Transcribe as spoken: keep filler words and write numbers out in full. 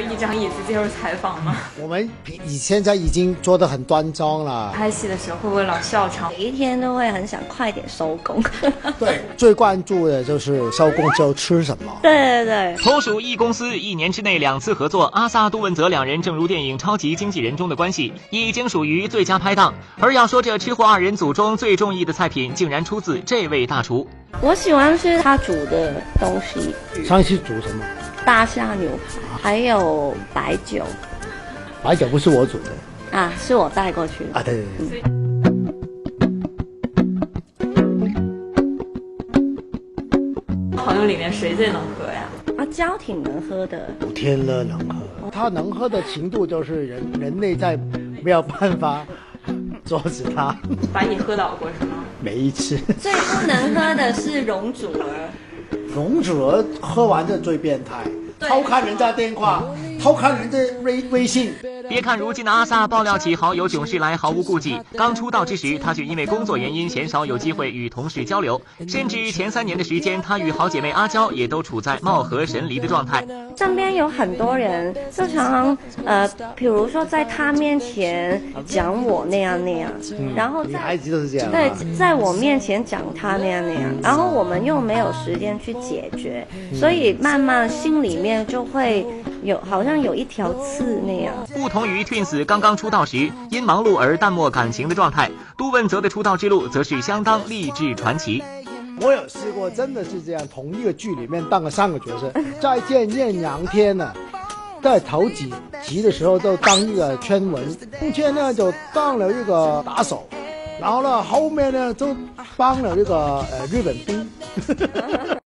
一张椅子接受采访吗？ 我们以现在已经做得很端庄了。 拍戏的时候会不会老笑场？ 每一天都会很想快点收工。 对，最关注的就是收工之后吃什么。 对对对。 同属一公司，一年之内两次合作，阿萨杜汶泽两人正如电影《超级经纪人》中的关系，已经属于最佳拍档。而要说这吃货二人组中最中意的菜品，竟然出自这位大厨。 我喜欢吃他煮的东西。 上次煮什么？ 大虾牛排，还有白酒。 白酒不是我煮的啊，是我带过去的。 啊，对对对。 朋友里面谁最能喝呀？ 阿娇挺能喝的。 古天乐能喝，他能喝的程度就是人人类在没有办法阻止他。 把你喝倒过是吗？ 每一次。 最不能喝的是容祖儿。 容祖儿喝完就最变态，偷看人家电话，偷看人家微微信。 别看如今的阿萨爆料起好友囧事来毫无顾忌，刚出道之时，他却因为工作原因鲜少有机会与同事交流，甚至前三年的时间，他与好姐妹阿娇也都处在貌合神离的状态。 身边有很多人就常常呃，比如说在他面前讲我那样那样，嗯、然后女孩子都是这样、啊。 对，在我面前讲他那样那样，然后我们又没有时间去解决，嗯、所以慢慢心里面就会有好像有一条刺那样。 不同于 Twins 刚刚出道时因忙碌而淡漠感情的状态，杜汶泽的出道之路则是相当励志传奇。 我有试过，真的是这样，同一个剧里面当了三个角色。再见艳阳天呢，在头几集的时候就当一个圈文，中间呢就当了一个打手，然后呢后面呢就帮了一个呃日本兵。